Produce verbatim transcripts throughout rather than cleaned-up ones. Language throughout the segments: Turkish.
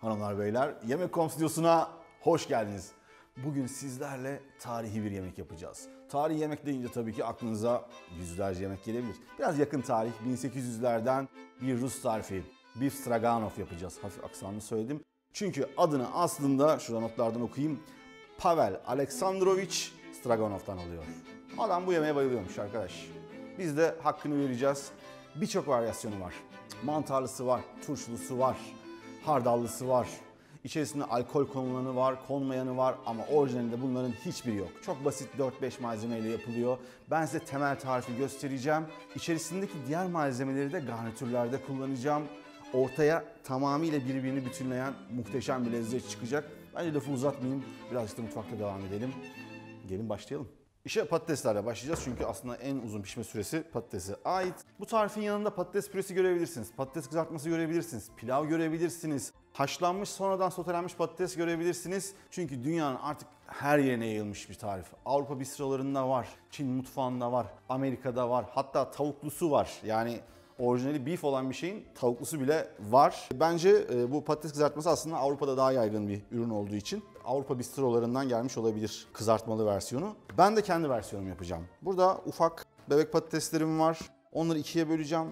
Hanımlar beyler, Yemek nokta com stüdyosuna hoş geldiniz. Bugün sizlerle tarihi bir yemek yapacağız. Tarihi yemek deyince tabii ki aklınıza yüzlerce yemek gelebilir. Biraz yakın tarih, bin sekiz yüzlerden bir Rus tarifi. Beef stroganoff yapacağız. Hafif aksanlı söyledim. Çünkü adını aslında, şurada notlardan okuyayım, Pavel Aleksandrovich Stroganoff'tan alıyor. Adam bu yemeğe bayılıyormuş arkadaş. Biz de hakkını vereceğiz. Birçok varyasyonu var. Mantarlısı var, turşulusu var, hardallısı var. İçerisinde alkol konulanı var, konmayanı var ama orijinalinde bunların hiçbiri yok. Çok basit dört beş malzemeyle yapılıyor. Ben size temel tarifi göstereceğim. İçerisindeki diğer malzemeleri de garnitürlerde kullanacağım. Ortaya tamamıyla birbirini bütünleyen muhteşem bir lezzet çıkacak. Bence lafı uzatmayayım, birazcık da mutfakta devam edelim. Gelin başlayalım. İşe patateslerle başlayacağız çünkü aslında en uzun pişme süresi patatese ait. Bu tarifin yanında patates püresi görebilirsiniz, patates kızartması görebilirsiniz, pilav görebilirsiniz, haşlanmış sonradan sotelenmiş patates görebilirsiniz. Çünkü dünyanın artık her yerine yayılmış bir tarif. Avrupa bistrolarında var, Çin mutfağında var, Amerika'da var, hatta tavuklusu var. Yani orijinali beef olan bir şeyin tavuklusu bile var. Bence bu patates kızartması aslında Avrupa'da daha yaygın bir ürün olduğu için Avrupa bistrolarından gelmiş olabilir kızartmalı versiyonu. Ben de kendi versiyonumu yapacağım. Burada ufak bebek patateslerim var. Onları ikiye böleceğim.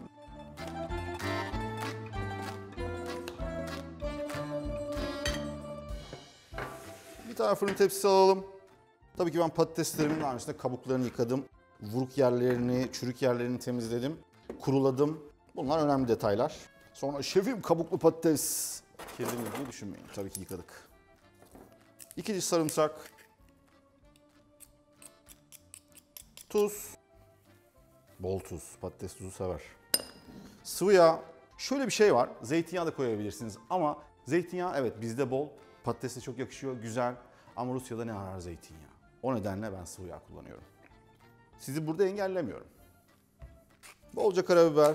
Bir tane fırın tepsisi alalım. Tabii ki ben patateslerimin daha öncesinde kabuklarını yıkadım. Vuruk yerlerini, çürük yerlerini temizledim. Kuruladım. Bunlar önemli detaylar. Sonra şefim kabuklu patates kirlenir diye düşünmeyin. Tabii ki yıkadık. İki diş sarımsak. Tuz. Bol tuz. Patates tuzu sever. Sıvı yağ. Şöyle bir şey var. Zeytinyağı da koyabilirsiniz ama zeytinyağı evet bizde bol. Patatese çok yakışıyor. Güzel. Ama Rusya'da ne arar zeytinyağı? O nedenle ben sıvı yağ kullanıyorum. Sizi burada engellemiyorum. Bolca karabiber.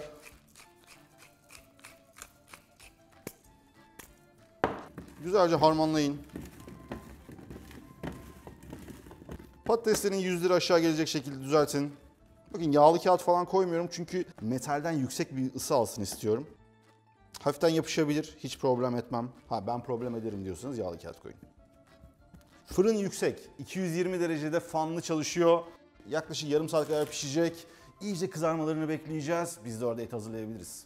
Güzelce harmanlayın. Patateslerin yüzleri aşağı gelecek şekilde düzeltin. Bakın yağlı kağıt falan koymuyorum çünkü metalden yüksek bir ısı alsın istiyorum. Hafiften yapışabilir, hiç problem etmem. Ha ben problem ederim diyorsanız yağlı kağıt koyun. Fırın yüksek, iki yüz yirmi derecede fanlı çalışıyor. Yaklaşık yarım saat kadar pişecek. İyice kızarmalarını bekleyeceğiz. Biz de orada et hazırlayabiliriz.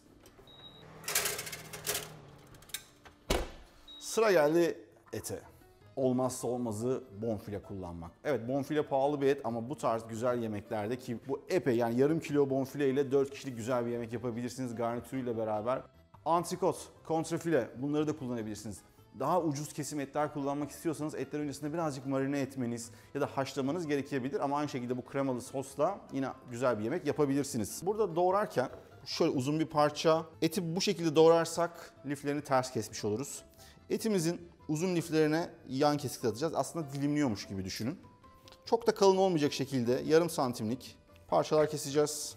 Sıra geldi ete. Olmazsa olmazı bonfile kullanmak. Evet bonfile pahalı bir et ama bu tarz güzel yemeklerde ki bu epey yani yarım kilo bonfile ile dört kişilik güzel bir yemek yapabilirsiniz garnitürüyle beraber. Antrikot, kontrafile bunları da kullanabilirsiniz. Daha ucuz kesim etler kullanmak istiyorsanız etler öncesinde birazcık marine etmeniz ya da haşlamanız gerekebilir ama aynı şekilde bu kremalı sosla yine güzel bir yemek yapabilirsiniz. Burada doğrarken şöyle uzun bir parça eti bu şekilde doğrarsak liflerini ters kesmiş oluruz. Etimizin uzun liflerine yan kesikle atacağız. Aslında dilimliyormuş gibi düşünün. Çok da kalın olmayacak şekilde yarım santimlik parçalar keseceğiz.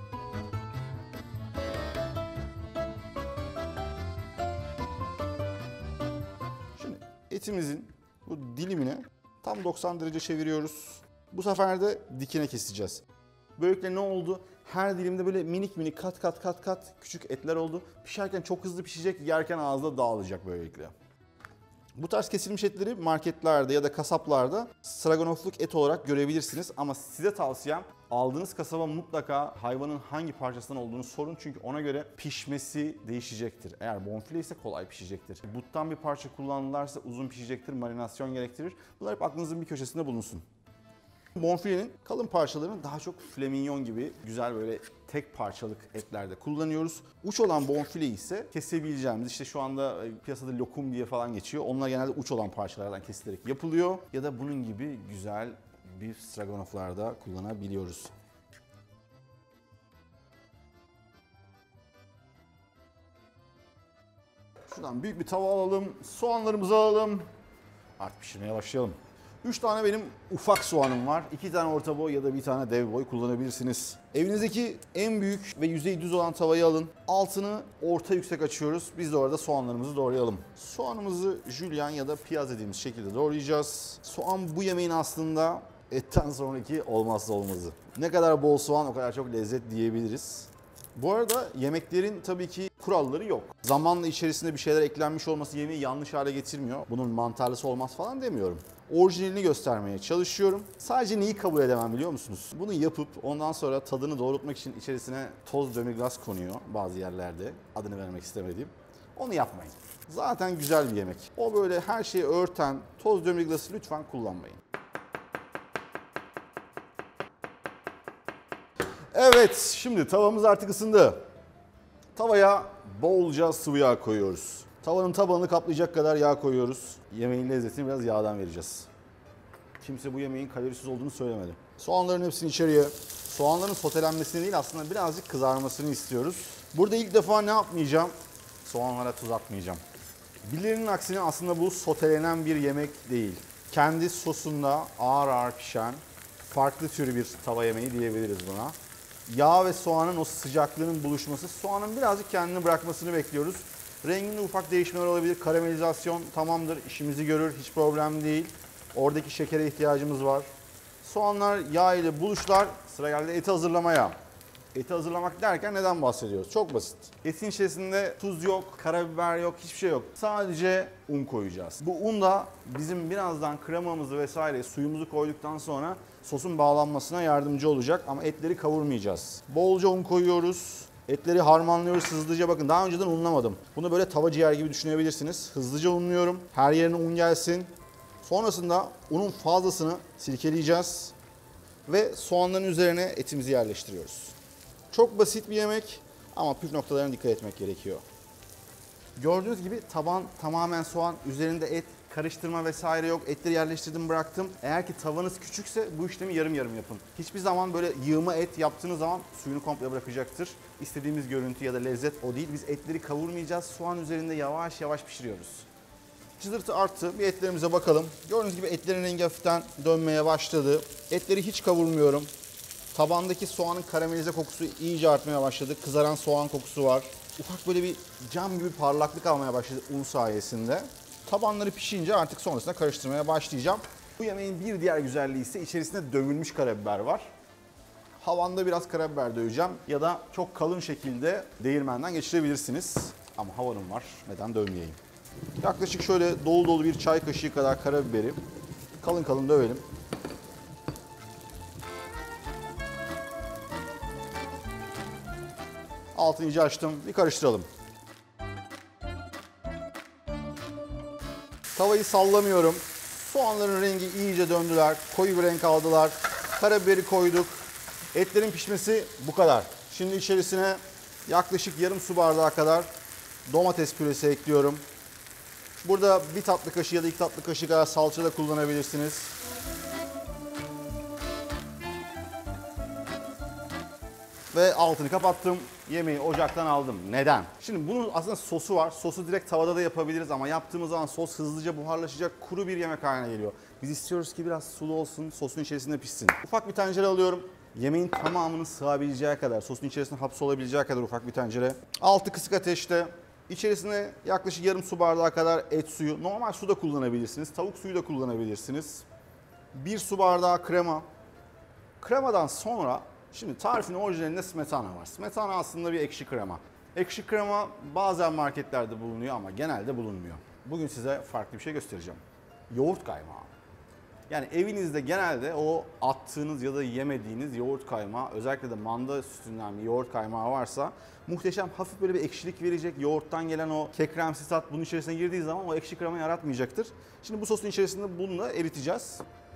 Şimdi etimizin bu dilimine tam doksan derece çeviriyoruz. Bu sefer de dikine keseceğiz. Böylelikle ne oldu? Her dilimde böyle minik minik kat kat kat kat küçük etler oldu. Pişerken çok hızlı pişecek, yerken ağızda dağılacak böylelikle. Bu tarz kesilmiş etleri marketlerde ya da kasaplarda stroganoff'luk et olarak görebilirsiniz. Ama size tavsiyem aldığınız kasaba mutlaka hayvanın hangi parçasından olduğunu sorun. Çünkü ona göre pişmesi değişecektir. Eğer bonfile ise kolay pişecektir. Buttan bir parça kullanılırsa uzun pişecektir, marinasyon gerektirir. Bunlar hep aklınızın bir köşesinde bulunsun. Bonfilenin kalın parçalarını daha çok filet mignon gibi güzel böyle tek parçalık etlerde kullanıyoruz. Uç olan bonfile ise kesebileceğimiz işte şu anda piyasada lokum diye falan geçiyor. Onlar genelde uç olan parçalardan kesilerek yapılıyor. Ya da bunun gibi güzel beef stroganoff'larda kullanabiliyoruz. Şuradan büyük bir tava alalım. Soğanlarımızı alalım. Artık pişirmeye başlayalım. üç tane benim ufak soğanım var. iki tane orta boy ya da bir tane dev boy kullanabilirsiniz. Evinizdeki en büyük ve yüzeyi düz olan tavayı alın. Altını orta yüksek açıyoruz. Biz de orada soğanlarımızı doğrayalım. Soğanımızı jülyen ya da piyaz dediğimiz şekilde doğrayacağız. Soğan bu yemeğin aslında etten sonraki olmazsa olmazı. Ne kadar bol soğan o kadar çok lezzet diyebiliriz. Bu arada yemeklerin tabii ki kuralları yok. Zamanla içerisinde bir şeyler eklenmiş olması yemeği yanlış hale getirmiyor. Bunun mantarlısı olmaz falan demiyorum. Orijinalini göstermeye çalışıyorum. Sadece neyi kabul edemem biliyor musunuz? Bunu yapıp ondan sonra tadını doğrultmak için içerisine toz demi-glace konuyor bazı yerlerde. Adını vermek istemediğim. Onu yapmayın. Zaten güzel bir yemek. O böyle her şeyi örten toz demi-glace'ı lütfen kullanmayın. Evet, şimdi tavamız artık ısındı. Tavaya bolca sıvı yağ koyuyoruz. Tavanın tabanını kaplayacak kadar yağ koyuyoruz. Yemeğin lezzetini biraz yağdan vereceğiz. Kimse bu yemeğin kalorisiz olduğunu söylemedi. Soğanların hepsini içeriye. Soğanların sotelenmesini değil aslında birazcık kızarmasını istiyoruz. Burada ilk defa ne yapmayacağım? Soğanlara tuz atmayacağım. Birilerinin aksine aslında bu sotelenen bir yemek değil. Kendi sosunda ağır ağır pişen farklı tür bir tava yemeği diyebiliriz buna. Yağ ve soğanın o sıcaklığının buluşması, soğanın birazcık kendini bırakmasını bekliyoruz. Renginde ufak değişmeler olabilir. Karamelizasyon tamamdır, işimizi görür, hiç problem değil. Oradaki şekere ihtiyacımız var. Soğanlar yağ ile buluşlar. Sıra geldi eti hazırlamaya. Eti hazırlamak derken neden bahsediyoruz? Çok basit. Etin içerisinde tuz yok, karabiber yok, hiçbir şey yok. Sadece un koyacağız. Bu un da bizim birazdan kremamızı vesaire suyumuzu koyduktan sonra sosun bağlanmasına yardımcı olacak ama etleri kavurmayacağız. Bolca un koyuyoruz. Etleri harmanlıyoruz hızlıca. Bakın daha önceden unlamadım. Bunu böyle tava ciğer gibi düşünebilirsiniz. Hızlıca unluyorum. Her yerine un gelsin. Sonrasında unun fazlasını sirkeleyeceğiz. Ve soğanların üzerine etimizi yerleştiriyoruz. Çok basit bir yemek ama püf noktalarına dikkat etmek gerekiyor. Gördüğünüz gibi taban tamamen soğan, üzerinde et, karıştırma vesaire yok. Etleri yerleştirdim bıraktım. Eğer ki tavanız küçükse bu işlemi yarım yarım yapın. Hiçbir zaman böyle yığma et yaptığınız zaman suyunu komple bırakacaktır. İstediğimiz görüntü ya da lezzet o değil. Biz etleri kavurmayacağız. Soğan üzerinde yavaş yavaş pişiriyoruz. Çıtırtı arttı. Bir etlerimize bakalım. Gördüğünüz gibi etlerin rengi hafiften dönmeye başladı. Etleri hiç kavurmuyorum. Tabandaki soğanın karamelize kokusu iyice artmaya başladı. Kızaran soğan kokusu var. Ufak böyle bir cam gibi parlaklık almaya başladı un sayesinde. Tabanları pişince artık sonrasında karıştırmaya başlayacağım. Bu yemeğin bir diğer güzelliği ise içerisinde dövülmüş karabiber var. Havanda biraz karabiber döveceğim ya da çok kalın şekilde değirmenden geçirebilirsiniz. Ama havanım var, neden dövmeyeyim. Yaklaşık şöyle dolu dolu bir çay kaşığı kadar karabiberi kalın kalın dövelim. Altını iyice açtım. Bir karıştıralım. Tavayı sallamıyorum. Soğanların rengi iyice döndüler. Koyu bir renk aldılar. Karabiberi koyduk. Etlerin pişmesi bu kadar. Şimdi içerisine yaklaşık yarım su bardağı kadar domates püresi ekliyorum. Burada bir tatlı kaşığı ya da iki tatlı kaşığı kadar salça da kullanabilirsiniz. Ve altını kapattım. Yemeği ocaktan aldım. Neden? Şimdi bunun aslında sosu var. Sosu direkt tavada da yapabiliriz ama yaptığımız zaman sos hızlıca buharlaşacak, kuru bir yemek haline geliyor. Biz istiyoruz ki biraz sulu olsun, sosun içerisinde pişsin. Ufak bir tencere alıyorum. Yemeğin tamamının sığabileceği kadar, sosun içerisinde hapsolabileceği kadar ufak bir tencere. Altı kısık ateşte. İçerisine yaklaşık yarım su bardağı kadar et suyu. Normal su da kullanabilirsiniz, tavuk suyu da kullanabilirsiniz. Bir su bardağı krema. Kremadan sonra şimdi tarifin orijinalinde smetana var. Smetana aslında bir ekşi krema. Ekşi krema bazen marketlerde bulunuyor ama genelde bulunmuyor. Bugün size farklı bir şey göstereceğim. Yoğurt kaymağı. Yani evinizde genelde o attığınız ya da yemediğiniz yoğurt kaymağı, özellikle de manda sütünden bir yoğurt kaymağı varsa muhteşem, hafif böyle bir ekşilik verecek. Yoğurttan gelen o kekremsi tat bunun içerisine girdiği zaman o ekşi krema yaratmayacaktır. Şimdi bu sosun içerisinde bunu da eriteceğiz.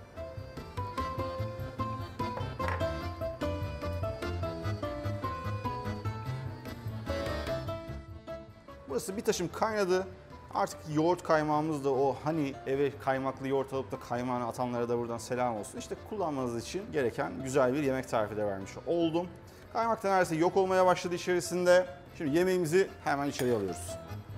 Burası bir taşım kaynadı. Artık yoğurt kaymağımız da o hani eve kaymaklı yoğurt alıp da kaymağını atanlara da buradan selam olsun. İşte kullanmanız için gereken güzel bir yemek tarifi de vermiş oldum. Kaymak da neredeyse yok olmaya başladı içerisinde. Şimdi yemeğimizi hemen içeriye alıyoruz.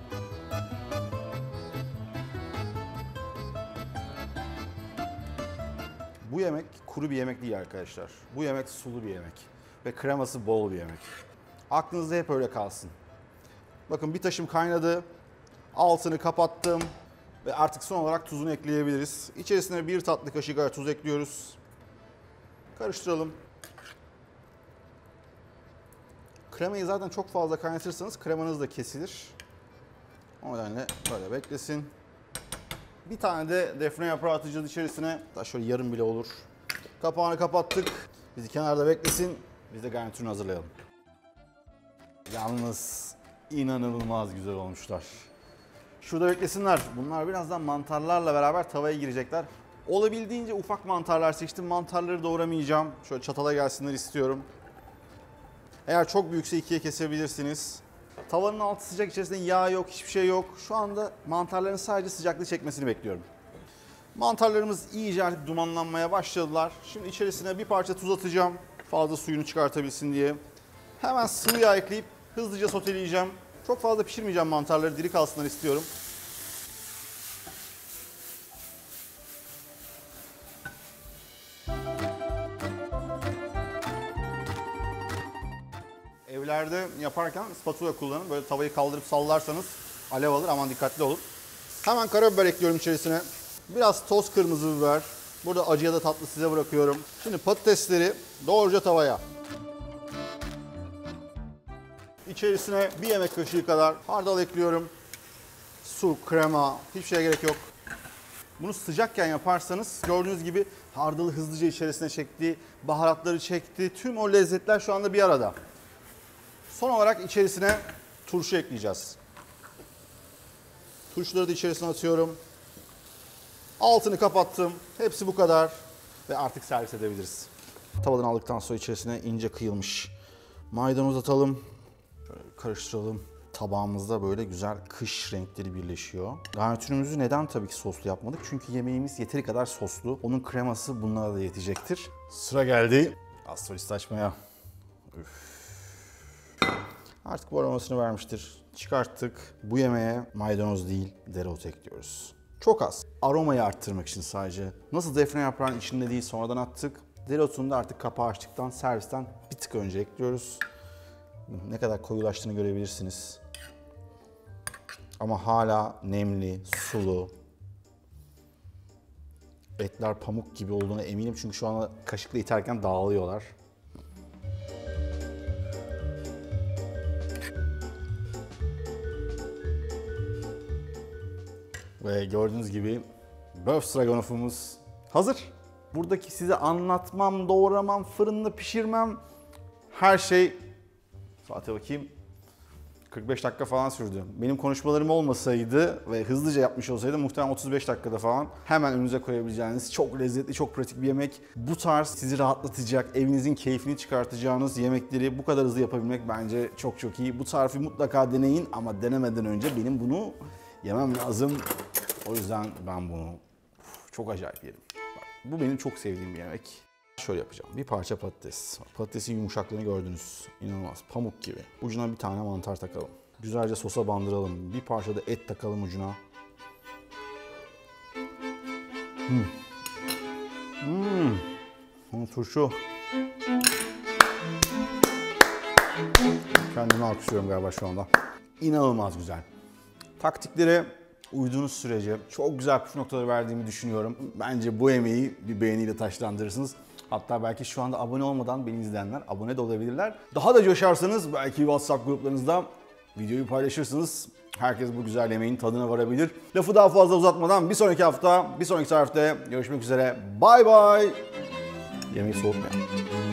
Bu yemek kuru bir yemek değil arkadaşlar. Bu yemek sulu bir yemek ve kreması bol bir yemek. Aklınızda hep öyle kalsın. Bakın bir taşım kaynadı. Altını kapattım ve artık son olarak tuzunu ekleyebiliriz. İçerisine bir tatlı kaşığı kadar tuz ekliyoruz. Karıştıralım. Kremayı zaten çok fazla kaynatırsanız kremanız da kesilir. O nedenle böyle beklesin. Bir tane de defne yaprağı atacağız içerisine. Daha şöyle yarım bile olur. Kapağını kapattık. Bizi kenarda beklesin. Biz de garnitürünü hazırlayalım. Yalnız inanılmaz güzel olmuşlar. Şurada beklesinler. Bunlar birazdan mantarlarla beraber tavaya girecekler. Olabildiğince ufak mantarlar seçtim. Mantarları doğramayacağım. Şöyle çatala gelsinler istiyorum. Eğer çok büyükse ikiye kesebilirsiniz. Tavanın altı sıcak, içerisinde yağ yok, hiçbir şey yok. Şu anda mantarların sadece sıcaklığı çekmesini bekliyorum. Mantarlarımız iyice artık dumanlanmaya başladılar. Şimdi içerisine bir parça tuz atacağım. Fazla suyunu çıkartabilsin diye. Hemen sıvı yağ ekleyip hızlıca soteleyeceğim. Çok fazla pişirmeyeceğim mantarları, diri kalsınlar istiyorum. Evlerde yaparken spatula kullanın. Böyle tavayı kaldırıp sallarsanız alev alır. Aman dikkatli olun. Hemen karabiber ekliyorum içerisine. Biraz toz kırmızı biber. Burada acı ya da tatlı size bırakıyorum. Şimdi patatesleri doğruca tavaya. İçerisine bir yemek kaşığı kadar hardal ekliyorum. Su, krema, hiçbir şeye gerek yok. Bunu sıcakken yaparsanız gördüğünüz gibi hardalı hızlıca içerisine çekti, baharatları çekti. Tüm o lezzetler şu anda bir arada. Son olarak içerisine turşu ekleyeceğiz. Turşuları da içerisine atıyorum. Altını kapattım. Hepsi bu kadar. Ve artık servis edebiliriz. Tavadan aldıktan sonra içerisine ince kıyılmış maydanoz atalım. Şöyle karıştıralım. Tabağımızda böyle güzel kış renkleri birleşiyor. Garnitürümüzü neden tabii ki soslu yapmadık? Çünkü yemeğimiz yeteri kadar soslu. Onun kreması bunlara da yetecektir. Sıra geldi astrolist açmaya. Üf. Artık bu aromasını vermiştir. Çıkarttık. Bu yemeğe maydanoz değil, dereotu ekliyoruz. Çok az. Aromayı arttırmak için sadece. Nasıl defne yaprağının içinde değil sonradan attık. Dereotunu da artık kapağı açtıktan, servisten bir tık önce ekliyoruz. Ne kadar koyulaştığını görebilirsiniz. Ama hala nemli, sulu. Etler pamuk gibi olduğuna eminim çünkü şu anda kaşıkla iterken dağılıyorlar. Ve gördüğünüz gibi böf straganofumuz hazır. Buradaki size anlatmam, doğramam, fırında pişirmem her şey, saate bakayım, kırk beş dakika falan sürdü. Benim konuşmalarım olmasaydı ve hızlıca yapmış olsaydı muhtemelen otuz beş dakikada falan hemen önünüze koyabileceğiniz çok lezzetli, çok pratik bir yemek. Bu tarz sizi rahatlatacak, evinizin keyfini çıkartacağınız yemekleri bu kadar hızlı yapabilmek bence çok çok iyi. Bu tarifi mutlaka deneyin ama denemeden önce benim bunu yemem lazım. O yüzden ben bunu çok acayip yerim. Bak, bu benim çok sevdiğim bir yemek. Şöyle yapacağım. Bir parça patates. Patatesin yumuşaklığını gördünüz. İnanılmaz. Pamuk gibi. Ucuna bir tane mantar takalım. Güzelce sosa bandıralım. Bir parça da et takalım ucuna. Hmm. Hmm. Hmm, turşu. Kendimi alkışlıyorum galiba şu anda. İnanılmaz güzel. Taktiklere uyduğunuz sürece çok güzel püf noktaları verdiğimi düşünüyorum. Bence bu yemeği bir beğeniyle taşlandırırsınız. Hatta belki şu anda abone olmadan beni izleyenler abone de olabilirler. Daha da coşarsanız belki WhatsApp gruplarınızda videoyu paylaşırsınız. Herkes bu güzel yemeğin tadına varabilir. Lafı daha fazla uzatmadan bir sonraki hafta, bir sonraki tarifte görüşmek üzere. Bay bay. Yemeği soğutmayalım.